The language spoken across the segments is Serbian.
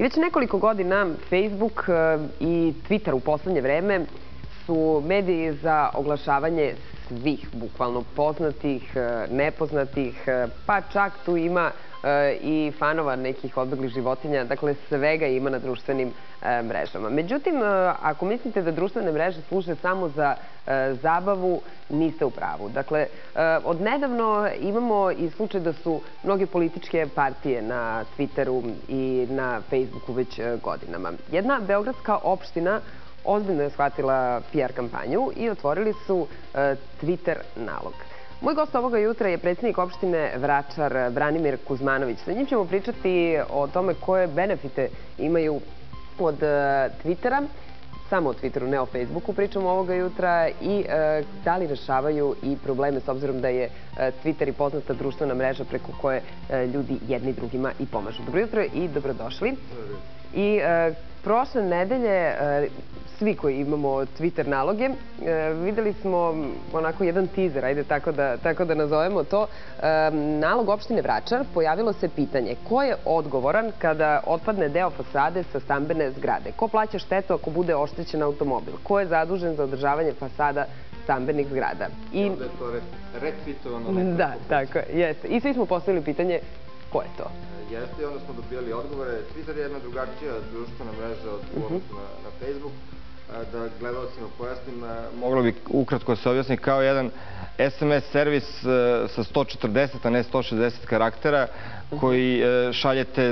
I već nekoliko godina Facebook i Twitter u poslednje vreme su mediji za oglašavanje svih, bukvalno poznatih, nepoznatih, pa čak tu ima i fanova nekih odbeglih životinja, dakle svega ima na društvenim mrežama. Međutim, ako mislite da društvene mreže služe samo za zabavu, niste u pravu. Dakle, odnedavno imamo i slučaj da su mnoge političke partije na Twitteru i na Facebooku već godinama. Jedna beogradska opština ozbiljno je shvatila PR kampanju i otvorili su Twitter nalog. Moj gost ovoga jutra je predsjednik opštine Vračar, Branimir Kuzmanović. Sa njim ćemo pričati o tome koje benefite imaju od Twittera, samo o Twitteru, ne o Facebooku pričamo ovoga jutra, i da li rešavaju i probleme, s obzirom da je Twitter i poznata društvena mreža preko koje ljudi jedni drugima i pomažu. Dobro jutro i dobrodošli. I prošle nedelje svi koji imamo Twitter naloge videli smo onako jedan teaser, ajde tako da nazovemo to, nalog opštine Vračar. Pojavilo se pitanje ko je odgovoran kada otpadne deo fasade sa stambene zgrade? Ko plaća štetu ako bude oštećen automobil? Ko je zadužen za održavanje fasada stambenih zgrada? I onda je to retweetovano. Da, tako je. I svi smo postavili pitanje ko je to? Jeste, i onda smo dobijali odgovore. Twitter je jedna drugačija društvena mreža od odnosu na Facebook. Da gledalcima pojasnim, moglo bi ukratko se objasniti kao jedan SMS servis sa 140, a ne 160 karaktera koji šaljete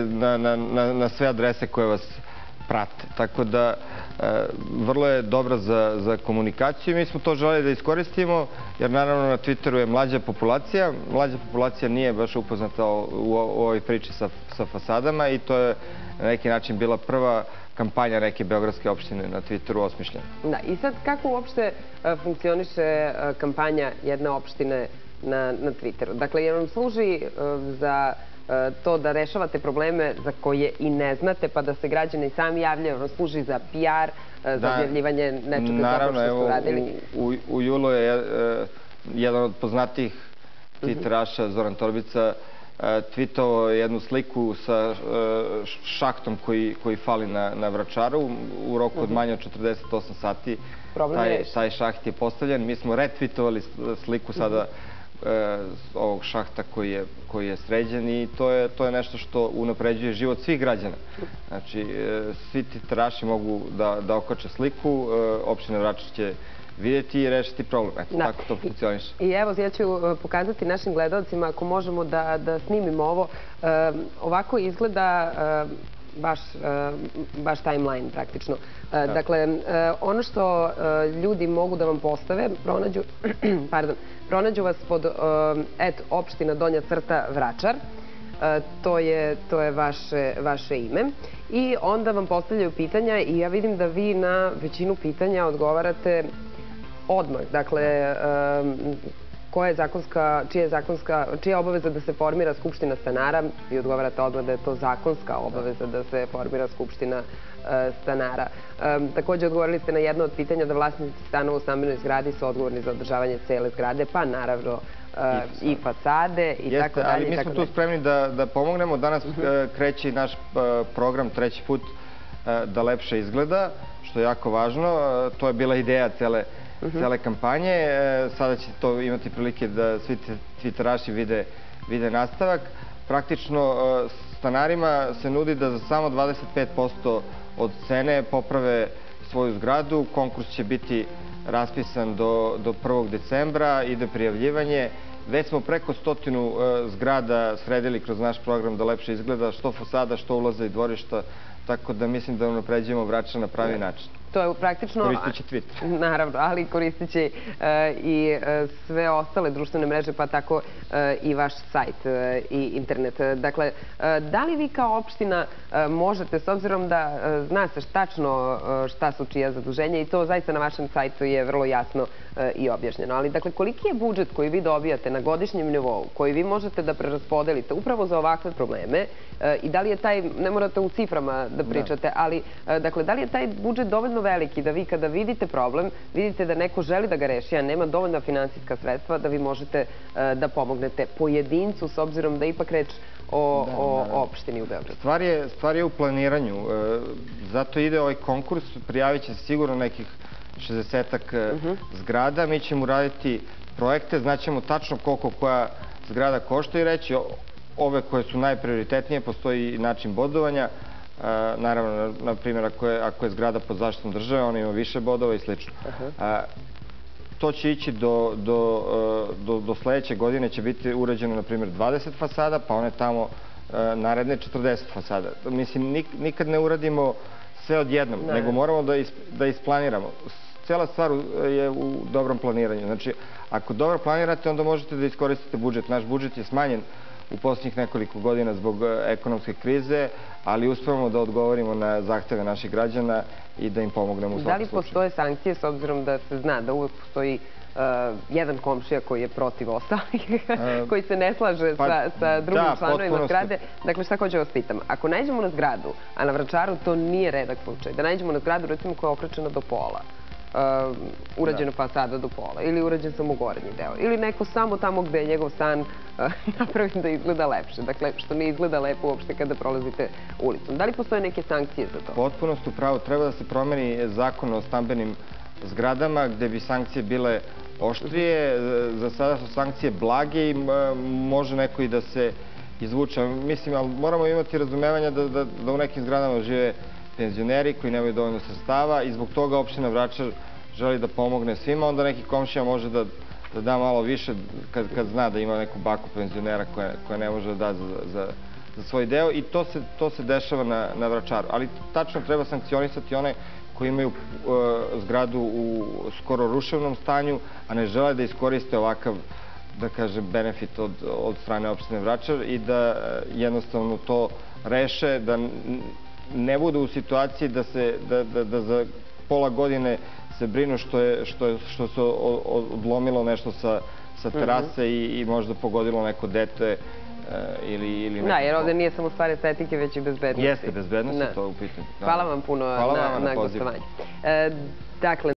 na sve adrese koje vas prate. Tako da vrlo je dobra za komunikaciju i mi smo to želeli da iskoristimo, jer naravno na Twitteru je mlađa populacija. Mlađa populacija nije baš upoznata u ovoj priči sa fasadama i to je na neki način bila prva kampanja neke beogradske opštine na Twitteru osmišljena. Da, i sad kako uopšte funkcioniše kampanja jedne opštine na Twitteru? Dakle, jer vam služi za to da rešavate probleme za koje i ne znate, pa da se građani sami javljaju, vam služi za PR, za objavljivanje nečega dobro što ste uradili? Naravno, u julu je jedan od poznatijih twitteraša, Zoran Torbica, tweetovao jednu sliku sa šahtom koji fali na Vračaru. U roku od manje od 48 sati taj šaht je postavljen. Mi smo retweetovali sliku sada ovog šahta koji je sređen i to je nešto što unapređuje život svih građana. Znači, svi twitteraši mogu da okače sliku, opština Vračar će vidjeti i rešiti problem. Eto, tako to funkcioniše. I evo, ja ću pokazati našim gledalcima, ako možemo da snimimo ovo. Ovako izgleda baš timeline praktično. Dakle, ono što ljudi mogu da vam postave, pronađu vas pod opština Donja Crta Vračar. To je vaše ime. I onda vam postavljaju pitanja i ja vidim da vi na većinu pitanja odgovarate odmah. Dakle, čija je obaveza da se formira skupština stanara? Vi odgovarate odmah da je to zakonska obaveza da se formira skupština stanara. Također odgovorili ste na jedno od pitanja da vlasnici stanova u stambenoj zgradi su odgovorni za održavanje cele zgrade, pa naravno i fasade i tako dalje. Ali mi smo tu spremni da pomognemo. Danas kreće i naš program treći put da lepše izgleda, što je jako važno. To je bila ideja cele kampanje. Sada će to imati prilike da svi twitteraši vide nastavak. Praktično stanarima se nudi da za samo 25% od cene poprave svoju zgradu. Konkurs će biti raspisan do 1. decembra, ide prijavljivanje. Već smo preko 100 zgrada sredili kroz naš program da lepše izgleda, što fasada, što ulaza i dvorišta, tako da mislim da unapređujemo Vračar na pravi način. To je praktično... Koristit će Twitter. Naravno, ali koristit će i sve ostale društvene mreže, pa tako i vaš sajt i internet. Dakle, da li vi kao opština možete, s obzirom da zna se tačno šta su čija zaduženja i to zaista na vašem sajtu je vrlo jasno i objašnjeno, ali dakle, koliki je budžet koji vi dobijate na godišnjem nivou koji vi možete da preraspodelite upravo za ovakve probleme i da li je taj, ne morate u ciframa da pričate, ali dakle, da li je taj budžet dovoljno veliki da vi kada vidite problem, vidite da neko želi da ga reši, a nema dovoljna finansijska sredstva, da vi možete da pomognete pojedincu s obzirom da ipak reč o opštini u Beogradu? Stvar je u planiranju. Zato ide ovaj konkurs. Prijavit će se sigurno nekih 60-ak zgrada. Mi ćemo uraditi projekte, znaćemo tačno koliko koja zgrada košta i reći ove koje su najprioritetnije, postoji način bodovanja. Naravno, na primjer, ako je zgrada pod zaštitom države, ona ima više bodova i slično. To će ići do sledeće godine, će biti urađeno, na primjer, 20 fasada, pa one tamo naredne 40 fasada. Mislim, nikad ne uradimo sve odjednom, nego moramo da isplaniramo. Cijela stvar je u dobrom planiranju. Znači, ako dobro planirate, onda možete da iskoristite budžet. Naš budžet je smanjen u posljednjih nekoliko godina zbog ekonomske krize, ali uspevamo da odgovorimo na zahteve naših građana i da im pomognemo u svakom slučaju. Da li postoje sankcije, s obzirom da se zna da uvek postoji jedan komšija koji je protiv ostalih, koji se ne slaže sa drugim članovima zgrade? Dakle, šta hoću vas pitam? Ako nađemo na zgradu, a na Vračaru to nije redak slučaj, da nađemo na zgradu, recimo, koja je okrečena do pola, urađena fasada do pola ili urađen samo gornji deo ili neko samo tamo gde je njegov stan napraviti da izgleda lepše, dakle što ne izgleda lepo uopšte kada prolazite ulicom. Da li postoje neke sankcije za to? Potpuno ste u pravu. Treba da se promeni zakon o stambenim zgradama gde bi sankcije bile oštrije. Za sada su sankcije blage i može neko i da se izvuče. Mislim, ali moramo imati razumevanja da u nekim zgradama žive penzioneri koji nemaju dovoljno sredstava i zbog toga opština Vračar želi da pomogne svima. Onda neki komšija može da da malo više kad zna da ima neku baku penzionera koja ne može da da za svoj deo i to se dešava na Vračaru. Ali tačno treba sankcionisati one koji imaju zgradu u skoro ruševnom stanju, a ne žele da iskoriste ovakav, da kažem, benefit od strane opštine Vračar i da jednostavno to reše, da ne budu u situaciji da za pola godine se brinu što se odlomilo nešto sa terase i možda pogodilo neko dete ili neko... Da, jer ovde nije samo stvar estetike, već i bezbednosti. Jeste, bezbednost je to u pitanju. Hvala vam puno na gostovanju. Dakle,